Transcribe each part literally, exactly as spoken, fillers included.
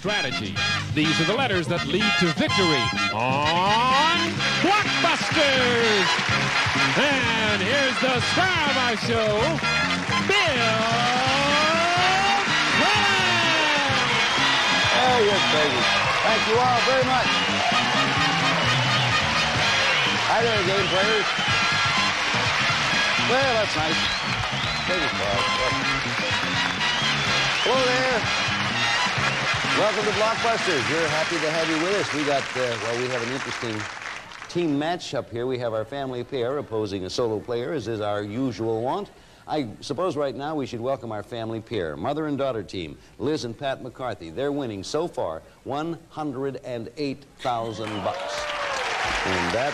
strategy. These are the letters that lead to victory on Blockbusters. And here's the star of our show, Bill Cullen. Oh, yes, baby. Thank you all very much. Hi there, game players. Well, that's nice. Baby ball. Hello there. Welcome to Blockbusters. We're happy to have you with us. We got, uh, well, we have an interesting team match up here. We have our family pair opposing a solo player, as is our usual wont. I suppose right now we should welcome our family pair, mother and daughter team, Liz and Pat McCarthy. They're winning so far one hundred eight thousand bucks. And that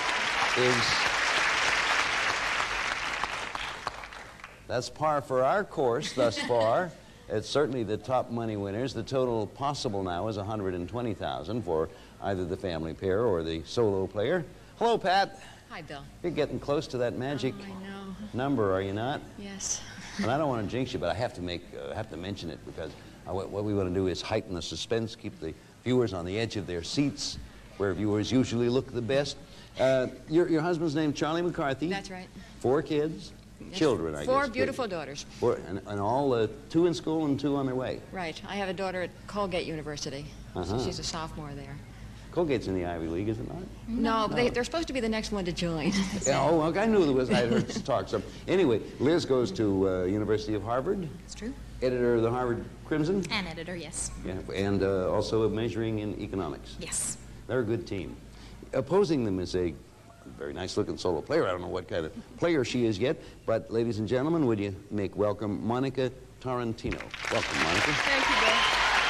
is, that's par for our course thus far. It's certainly the top money winners. The total possible now is one hundred twenty thousand for either the family pair or the solo player. Hello, Pat. Hi, Bill. You're getting close to that magic oh, I know. number, are you not? Yes. And I don't want to jinx you, but I have to make, uh, have to mention it because uh, what, what we want to do is heighten the suspense, keep the viewers on the edge of their seats, where viewers usually look the best. Uh, your, your husband's name, Charlie McCarthy. That's right. Four kids, Yes. children, I Four guess. beautiful kids. daughters. Four, and, and all uh, two in school and two on their way. Right. I have a daughter at Colgate University. Uh-huh. So she's a sophomore there. Colgate's in the Ivy League, is it not? No, no. They, they're supposed to be the next one to join. Yeah, oh, well, I knew there was, I heard talk. So anyway, Liz goes to uh, University of Harvard. That's true. Editor of the Harvard Crimson. An editor, yes. Yeah, and uh, also majoring in economics. Yes. They're a good team. Opposing them is a very nice-looking solo player. I don't know what kind of player she is yet, but ladies and gentlemen, would you make welcome Monica Tarantino. Welcome, Monica. Thank you, Bill.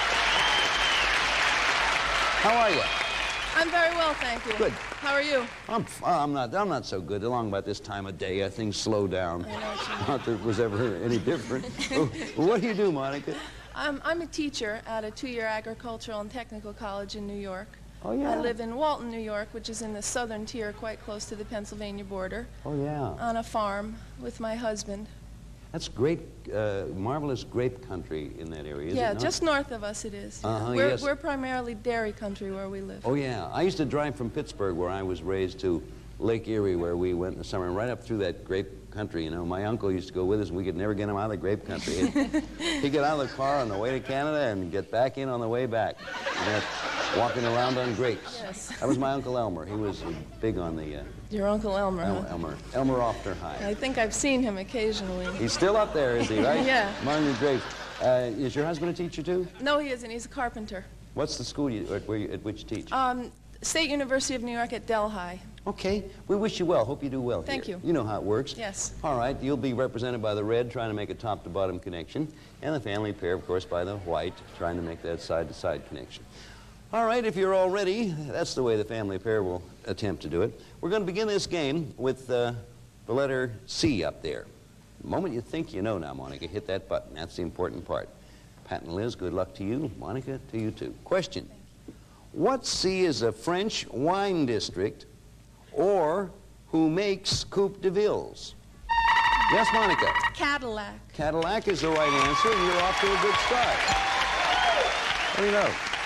How are you? I'm very well, thank you. Good. How are you? I'm, I'm not. I'm not so good. Along about this time of day, uh, things slow down. I know what you mean. Not that it was ever any different. Well, what do you do, Monica? I'm, I'm a teacher at a two-year agricultural and technical college in New York. Oh yeah. I live in Walton, New York, which is in the southern tier, quite close to the Pennsylvania border. Oh yeah. On a farm with my husband. That's great, uh, marvelous grape country in that area, is yeah, it not? just north of us it is. Uh-huh, we're, yes. we're primarily dairy country where we live. Oh yeah. I used to drive from Pittsburgh, where I was raised, to Lake Erie, where we went in the summer, and right up through that grape country. You know, my uncle used to go with us, and we could never get him out of the grape country. He'd, he'd get out of the car on the way to Canada and get back in on the way back. And that's walking around on grapes. Yes. That was my Uncle Elmer. He was big on the... Uh, Your Uncle Elmer, El huh? Elmer. Elmer Ofter High. I think I've seen him occasionally. He's still up there, is he, right? Yeah. Among the grapes. Uh, is your husband a teacher, too? No, he isn't. He's a carpenter. What's the school you, at, where you, at which you teach? Um, State University of New York at Delhi. Okay. We wish you well. Hope you do well Thank here. you. You know how it works. Yes. All right. You'll be represented by the red, trying to make a top-to-bottom connection, and the family pair, of course, by the white, trying to make that side-to-side connection. All right, if you're all ready, that's the way the family pair will attempt to do it. We're going to begin this game with uh, the letter C up there. The moment you think you know now, Monica, hit that button. That's the important part. Pat and Liz, good luck to you. Monica, to you too. Question. What C is a French wine district or who makes Coupe de Villes? Yes, Monica? Cadillac. Cadillac is the right answer, and you're off to a good start. There you go.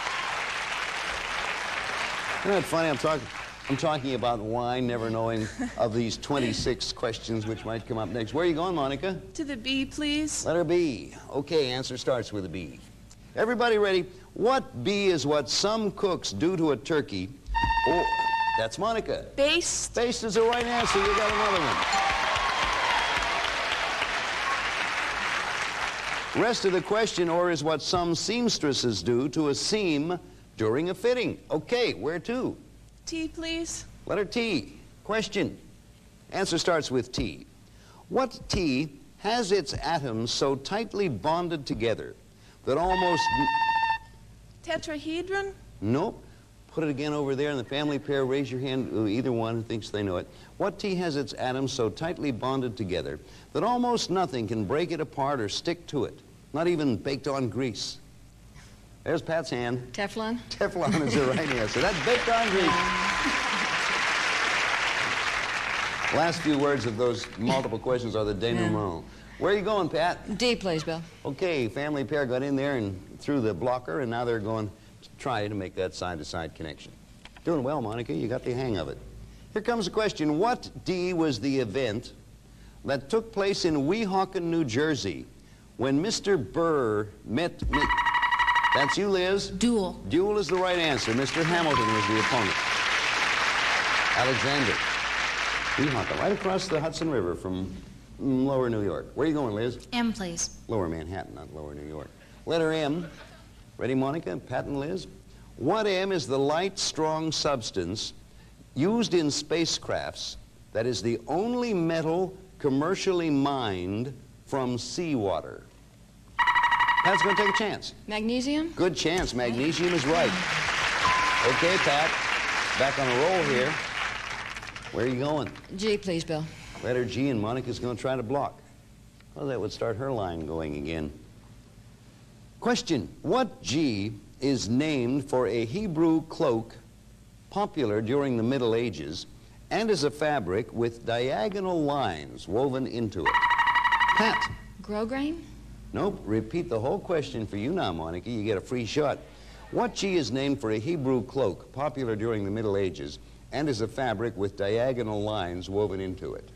Isn't that funny? I'm talking, I'm talking about wine, never knowing of these twenty-six questions which might come up next. Where are you going, Monica? To the B, please. Letter B. Okay, answer starts with a B. Everybody ready? What B is what some cooks do to a turkey? Oh, that's Monica. Baste. Baste is the right answer. You got another one. Rest of the question, or is what some seamstresses do to a seam during a fitting. Okay, where to? T, please. Letter T. Question. Answer starts with T. What T has its atoms so tightly bonded together that almost... Tetrahedron? Nope. Put it again over there in the family pair. Raise your hand, either one who thinks they know it. What T has its atoms so tightly bonded together that almost nothing can break it apart or stick to it? Not even baked on grease. There's Pat's hand. Teflon? Teflon is the right answer. That's baked on grease. Last few words of those multiple questions are the denouement. Where are you going, Pat? D, please, Bill. Okay, family pair got in there and threw the blocker, and now they're going try to make that side-to-side connection. Doing well, Monica. You got the hang of it. Here comes the question. What D was the event that took place in Weehawken, New Jersey, when Mister Burr met... Mi That's you, Liz? Duel. Duel is the right answer. Mister Hamilton was the opponent. Alexander. Weehawken, right across the Hudson River from mm, Lower New York. Where are you going, Liz? M, please. Lower Manhattan, not Lower New York. Letter M. Ready, Monica? Pat and Liz? What M is the light, strong substance used in spacecrafts that is the only metal commercially mined from seawater? Pat's going to take a chance. Magnesium? Good chance. Magnesium is right. Okay, Pat. Back on a roll here. Where are you going? G, please, Bill. Letter G, and Monica's going to try to block. Well, that would start her line going again. Question. What G is named for a Hebrew cloak popular during the Middle Ages and is a fabric with diagonal lines woven into it? Pat. Grosgrain? Nope. Repeat the whole question for you now, Monica. You get a free shot. What G is named for a Hebrew cloak popular during the Middle Ages and is a fabric with diagonal lines woven into it?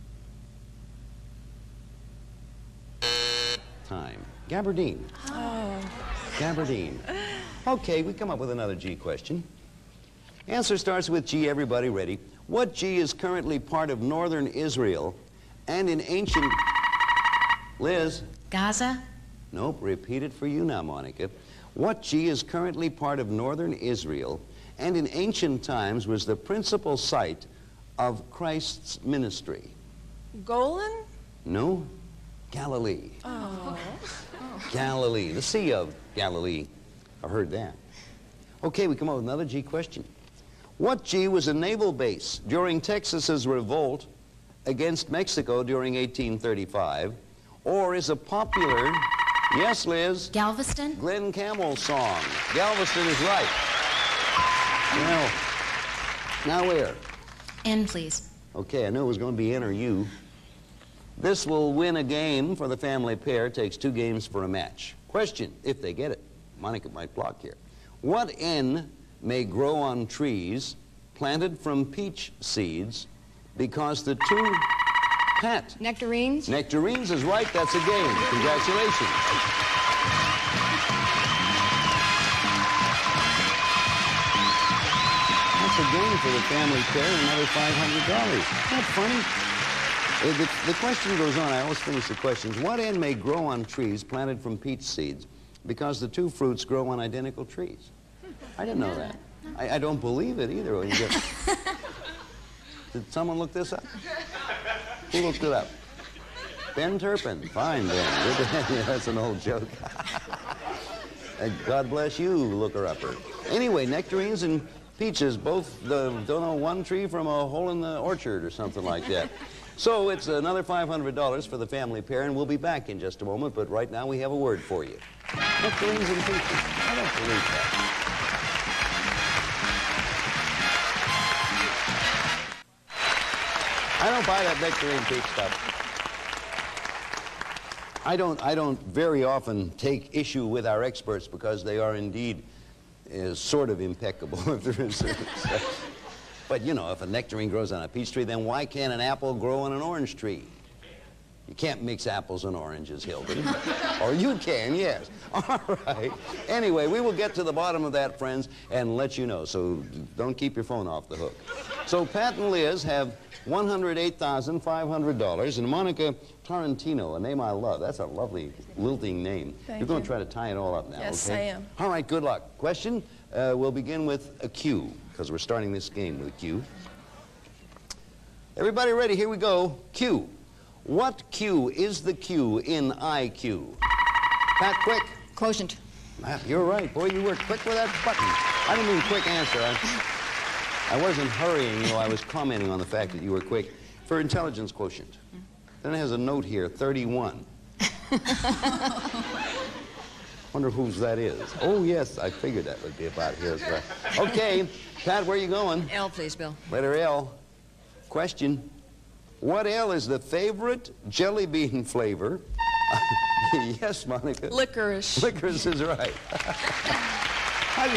Time. Gabardine. Oh. Gabardine. Okay, we come up with another G question. Answer starts with G. Everybody ready? What G is currently part of northern Israel and in ancient... Liz? Gaza? Nope. Repeat it for you now, Monica. What G is currently part of northern Israel and in ancient times was the principal site of Christ's ministry? Golan? No. Galilee. Oh. Galilee. The Sea of Galilee. I heard that. Okay, we come up with another G question. What G was a naval base during Texas's revolt against Mexico during eighteen thirty-five, or is a popular... Yes, Liz? Galveston? Glenn Campbell's song. Galveston is right. Now, now where? N, please. Okay, I knew it was going to be N or U. This will win a game for the family pair. It takes two games for a match. Question, if they get it. Monica might block here. What N may grow on trees planted from peach seeds because the two... Pat. Nectarines? Nectarines is right. That's a game. Congratulations. That's a game for the family pair, another five hundred dollars. Isn't that funny? Uh, the, the question goes on. I always finish the questions. What N may grow on trees planted from peach seeds because the two fruits grow on identical trees? I didn't know that. I, I don't believe it either. When you get... Did someone look this up? Who looked it up? Ben Turpin. Fine, Ben. Good to have you. That's an old joke. And God bless you, looker-upper. Anyway, nectarines and peaches, both, the, don't know, one tree from a hole in the orchard or something like that. So it's another five hundred dollars for the family pair, and we'll be back in just a moment, but right now we have a word for you. Nectarines and peaches. I don't believe that. I don't buy that nectarine peach stuff. I don't, I don't very often take issue with our experts because they are indeed uh, sort of impeccable. If there is, but, you know, if a nectarine grows on a peach tree, then why can't an apple grow on an orange tree? You can't mix apples and oranges, Hilton. Or you can, yes. All right. Anyway, we will get to the bottom of that, friends, and let you know. So don't keep your phone off the hook. So Pat and Liz have one hundred eight thousand five hundred dollars, and Monica Tarantino, a name I love. That's a lovely, lilting name. Thank You're going you. to try to tie it all up now, Yes, okay? I am. All right, good luck. Question, uh, we'll begin with a Q, because we're starting this game with a Q. Everybody ready? Here we go. Q. What Q is the Q in I Q? Pat, quick. Quotient. Matt, you're right. Boy, you were quick with that button. I didn't mean quick answer. I, I wasn't hurrying you. I was commenting on the fact that you were quick. For intelligence quotient. Then it has a note here, thirty-one. Wonder whose that is. Oh, yes, I figured that would be about his. Right. Okay, Pat, where are you going? L, please, Bill. Letter L. Question. What L is the favorite jelly bean flavor? Yes, Monica. Licorice. Licorice is right. How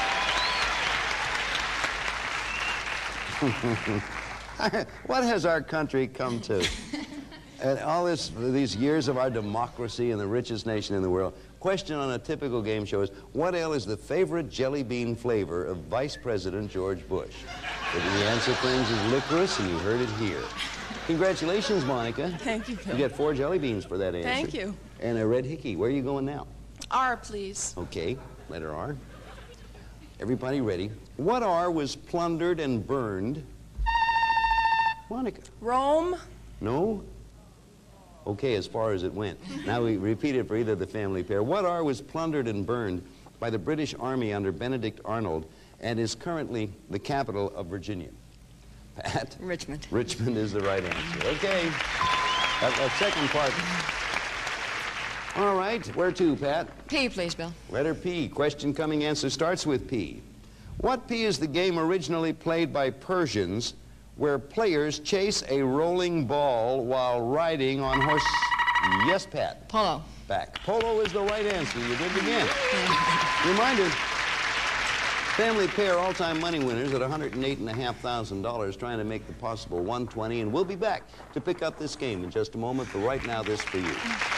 do you... What has our country come to? And all this, these years of our democracy and the richest nation in the world. Question on a typical game show is, what ale is the favorite jelly bean flavor of Vice President George Bush? But the answer, friends, is licorice, and you heard it here. Congratulations, Monica. Thank you, Bill. You get four jelly beans for that answer. Thank you. And a red hickey. Where are you going now? R, please. Okay, letter R. Everybody ready? What R was plundered and burned? Monica. Rome. No? Okay, as far as it went. Now we repeat it for either of the family pair. What R was plundered and burned by the British Army under Benedict Arnold and is currently the capital of Virginia? Pat? Richmond. Richmond is the right answer. Okay. That, that second part. All right, where to, Pat? P, please, Bill. Letter P. Question coming answer starts with P. What P is the game originally played by Persians where players chase a rolling ball while riding on horse... Yes, Pat. Polo. Back. Polo is the right answer. You did it again. Reminder, family pair all-time money winners at one hundred eight thousand five hundred dollars trying to make the possible one hundred twenty, and we'll be back to pick up this game in just a moment, but right now, this for you.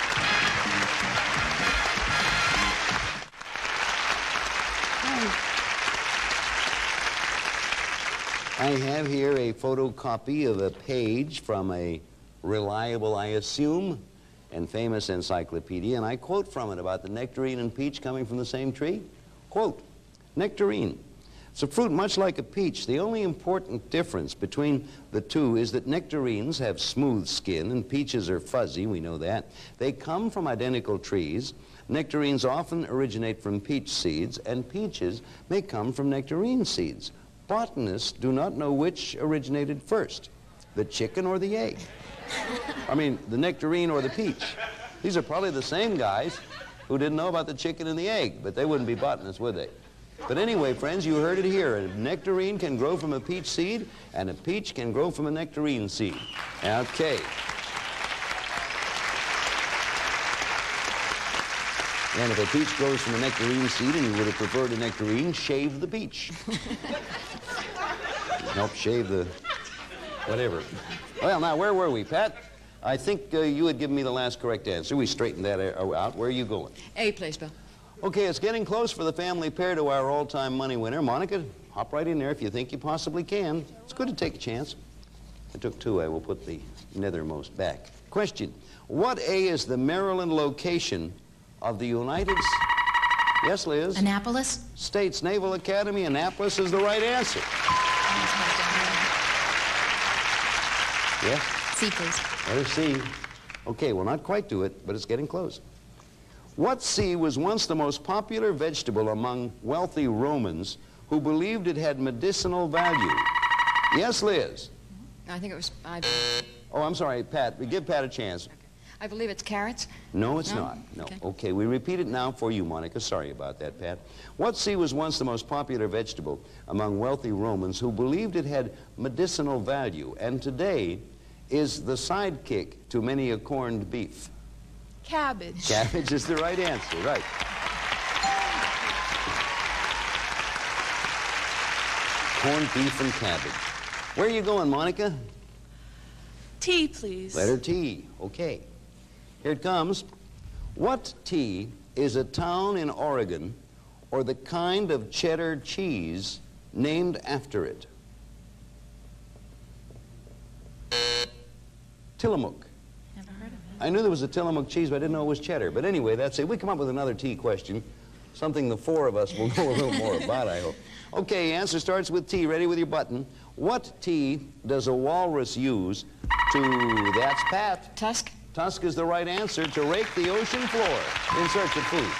I have here a photocopy of a page from a reliable, I assume, and famous encyclopedia, and I quote from it about the nectarine and peach coming from the same tree. Quote, nectarine. It's a fruit much like a peach. The only important difference between the two is that nectarines have smooth skin and peaches are fuzzy, we know that. They come from identical trees. Nectarines often originate from peach seeds, and peaches may come from nectarine seeds. Botanists do not know which originated first, the chicken or the egg. I mean, the nectarine or the peach. These are probably the same guys who didn't know about the chicken and the egg, but they wouldn't be botanists, would they? But anyway, friends, you heard it here. A nectarine can grow from a peach seed, and a peach can grow from a nectarine seed. Okay. And if a peach grows from a nectarine seed and you would have preferred a nectarine, shave the peach. Help shave the whatever. Well, now, where were we, Pat? I think uh, you had given me the last correct answer. We straightened that out. Where are you going? A, please, Bill. Okay, it's getting close for the family pair to our all-time money winner. Monica, hop right in there if you think you possibly can. It's good to take a chance. I took two. I will put the nethermost back. Question. What A is the Maryland location of the United States? Yes, Liz? Annapolis. States Naval Academy. Annapolis is the right answer. Yes? C, please. Letter C. Okay, we'll not quite do it, but it's getting close. What C was once the most popular vegetable among wealthy Romans who believed it had medicinal value? Yes, Liz? I think it was... I, Oh, I'm sorry, Pat. We give Pat a chance. I believe it's carrots. No, it's No? not. No. Okay. Okay, we repeat it now for you, Monica. Sorry about that, Pat. What C was once the most popular vegetable among wealthy Romans who believed it had medicinal value and today is the sidekick to many a corned beef? Cabbage. Cabbage is the right answer, right. Corned beef and cabbage. Where are you going, Monica? T, please. Letter T. Okay. Here it comes. What T is a town in Oregon or the kind of cheddar cheese named after it? Tillamook. Never heard of it. I knew there was a Tillamook cheese, but I didn't know it was cheddar. But anyway, that's it. We come up with another T question, something the four of us will know a little more about, I hope. Okay, answer starts with T. Ready with your button. What T does a walrus use to, that's Pat. Tusk. Tusk is the right answer, to rake the ocean floor in search of food.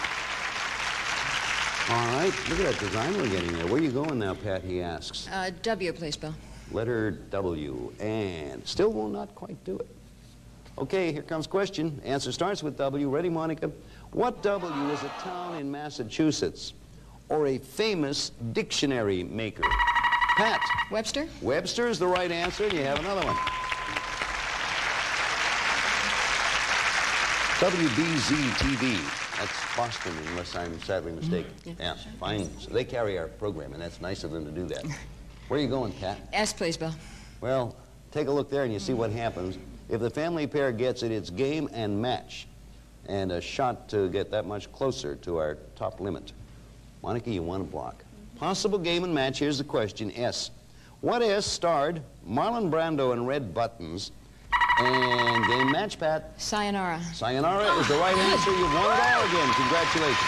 All right, look at that design we're getting there. Where are you going now, Pat, he asks. Uh, W, please, Bill. Letter W, and still will not quite do it. Okay, here comes question. Answer starts with W. Ready, Monica? What W is a town in Massachusetts or a famous dictionary maker? Pat. Webster. Webster is the right answer, and you have another one. W B Z T V That's Boston, unless I'm sadly mistaken. Yeah, Yeah, sure. fine. So they carry our program, and that's nice of them to do that. Where are you going, Pat? S, please, Bill. Well, take a look there and you see what happens. If the family pair gets it, it's game and match. And a shot to get that much closer to our top limit. Monica, you won a block. Possible game and match. Here's the question. S. What S starred Marlon Brando in Red Buttons? And game match, Pat. Sayonara. Sayonara is the right answer. You've won it all again. Congratulations.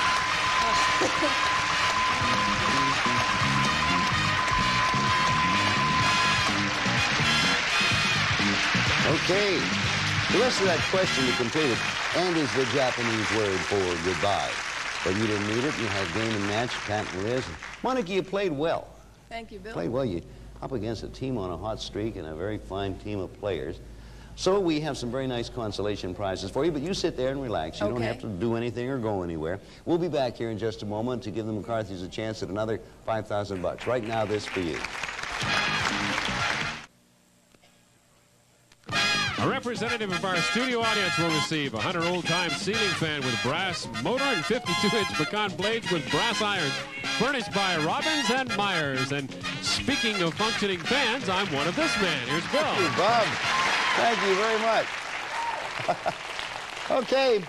Okay. The rest of that question to complete it, and is the Japanese word for goodbye. But you didn't need it. You had game and match, Pat and Liz. Monica, you played well. Thank you, Bill. Played well. You up against a team on a hot streak and a very fine team of players. So we have some very nice consolation prizes for you, but you sit there and relax. You Okay. don't have to do anything or go anywhere. We'll be back here in just a moment to give the McCarthys a chance at another five thousand bucks. Right now, this for you. A representative of our studio audience will receive a one hundred old-time ceiling fan with brass motor and fifty-two inch pecan blades with brass irons, furnished by Robbins and Myers. And speaking of functioning fans, I'm one of this man. Here's Bill. Thank you, Bob. Thank you very much. Okay.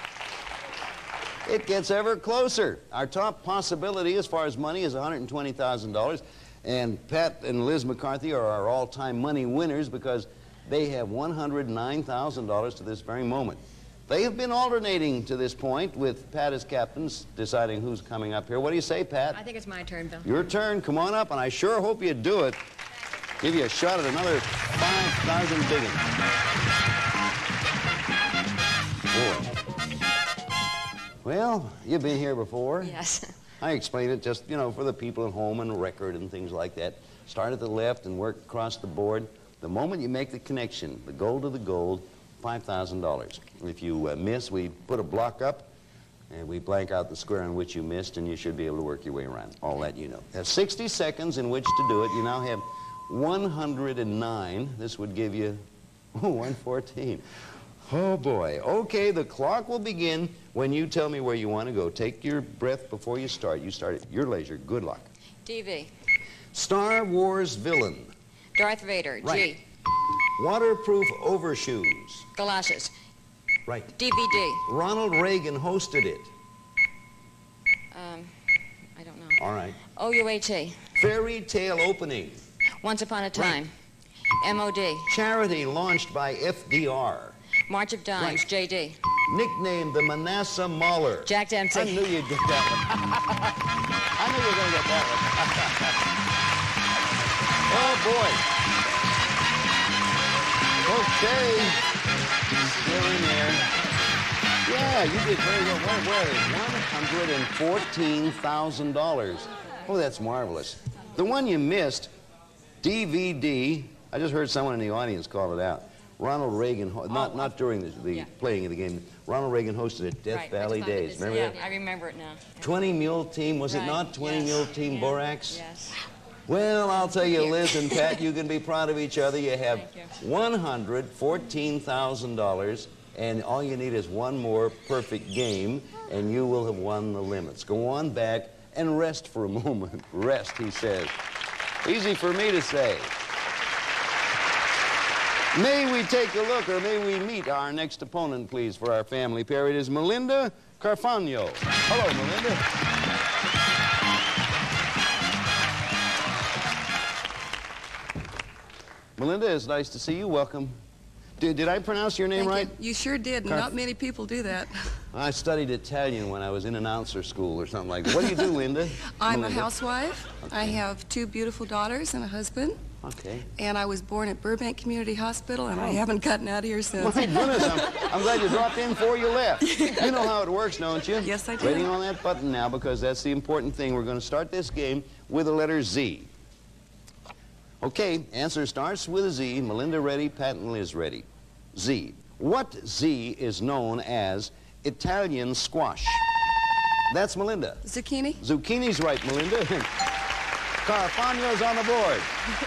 It gets ever closer. Our top possibility as far as money is one hundred twenty thousand dollars. And Pat and Liz McCarthy are our all-time money winners because they have one hundred nine thousand dollars to this very moment. They have been alternating to this point with Pat as captains, deciding who's coming up here. What do you say, Pat? I think it's my turn, Bill. Your turn. Come on up, and I sure hope you do it. Give you a shot at another five thousand big one. Boy. Well, you've been here before. Yes. I explain it just, you know, for the people at home and record and things like that. Start at the left and work across the board. The moment you make the connection, the gold to the gold, five thousand dollars. If you uh, miss, we put a block up, and we blank out the square on which you missed, and you should be able to work your way around. All that you know. You have sixty seconds in which to do it. You now have one hundred nine. This would give you oh, one fourteen. Oh, boy. Okay, the clock will begin when you tell me where you want to go. Take your breath before you start. You start at your leisure. Good luck. D V. Star Wars villain. Darth Vader. Right. G. Waterproof overshoes. Galoshes. Right. D V D. Ronald Reagan hosted it. Um, I don't know. All right. O U H A. Fairy tale opening. Once Upon a Time. M O D. Charity launched by F D R. March of Dimes. Right. J D. Nicknamed the Manasseh Mauler. Jack Dempsey. I knew you'd get that one. I knew you were going to get that one. Oh, boy. Okay. Still in there. Yeah, you did very well. Where, where is one hundred fourteen thousand dollars? Oh, that's marvelous. The one you missed, D V D, I just heard someone in the audience call it out. Ronald Reagan, ho- not, Oh, not during the, the yeah. playing of the game. Ronald Reagan hosted it, Death Right, Valley Once Upon a Days. Time. Remember Yeah, that? I remember it now. twenty mule team, was it Right, not? twenty yes, mule team yeah, borax? Yes. Well, I'll tell you, Thank you. Liz and Pat, you can be proud of each other. You have Thank you. one hundred fourteen thousand dollars, and all you need is one more perfect game, and you will have won the limits. Go on back and rest for a moment. Rest, he says. Easy for me to say. May we take a look, or may we meet our next opponent, please, for our family pair. It is Melinda Carfagno. Hello, Melinda. Melinda, it's nice to see you. Welcome. Did, did I pronounce your name Thank right? You. You sure did. Carf- Not many people do that. I studied Italian when I was in announcer school or something like that. What do you do, Linda? I'm Melinda. a housewife. I have two beautiful daughters and a husband. Okay. And I was born at Burbank Community Hospital, and I haven't gotten out of here since. My goodness, I'm, I'm glad you dropped in before you left. You know how it works, don't you? Yes, I do. Waiting on that button now, because that's the important thing. We're going to start this game with the letter Z. Okay, answer starts with a Z. Melinda ready, Pat and Liz ready. Z. What Z is known as Italian squash? That's Melinda. Zucchini? Zucchini's right, Melinda. Carfagno's on the board.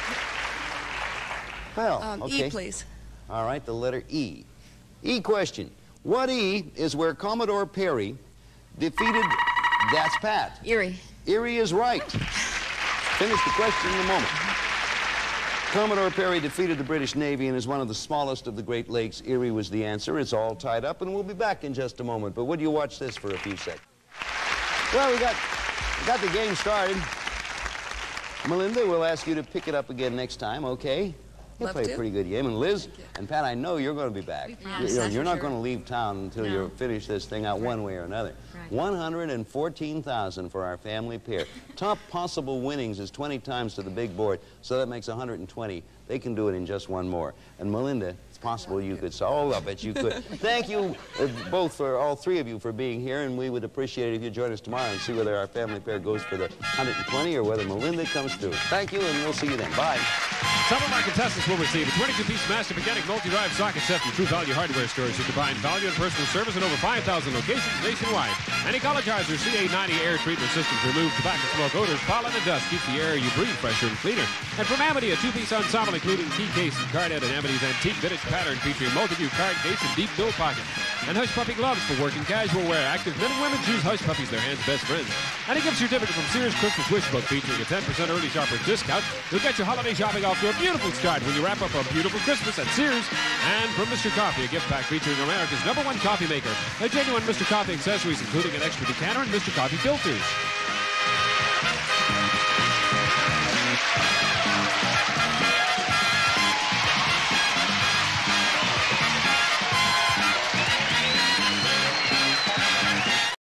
Well, Um, okay. E, please. All right, the letter E. E question. What E is where Commodore Perry defeated, that's Pat. Erie. Erie is right. Finish the question in a moment. Commodore Perry defeated the British Navy and is one of the smallest of the Great Lakes. Erie was the answer. It's all tied up, and we'll be back in just a moment. But would you watch this for a few seconds? Well, we got, we got the game started. Melinda, we'll ask you to pick it up again next time, okay? You'll Love play to. a pretty good game. And Liz and Pat, I know you're going to be back. Yes, you know, that's you're for not sure. going to leave town until No. you finish this thing out one way or another. Right. one hundred fourteen thousand for our family pair. Top possible winnings is twenty times to the big board, so that makes one hundred twenty. They can do it in just one more. And Melinda, it's possible you could. So, oh, I bet you could. Thank you uh, both for all three of you for being here, and we would appreciate it if you join us tomorrow and see whether our family pair goes for the one hundred twenty or whether Melinda comes through. Thank you, and we'll see you then. Bye. Some of our contestants will receive a twenty-two piece master mechanic multi-drive socket set from True Value Hardware stores who combine value and personal service in over five thousand locations nationwide. Any College Heiser C A ninety air treatment systems remove tobacco smoke, odors, pollen, and dust. Keep the air you breathe fresher and cleaner. And from Amity, a two-piece ensemble including key case and card head and Amity's antique vintage pattern featuring multi-view card case and deep bill pocket. And Hush Puppy gloves for working casual wear. Active men and women choose Hush Puppies, their hands' best friends. And a gift certificate from Sears Christmas Wish Book featuring a ten percent early shopper discount. You'll get your holiday shopping off to a beautiful start when you wrap up a beautiful Christmas at Sears. And from Mister Coffee, a gift pack featuring America's number one coffee maker. A genuine Mister Coffee accessories, including an extra decanter and Mister Coffee filters.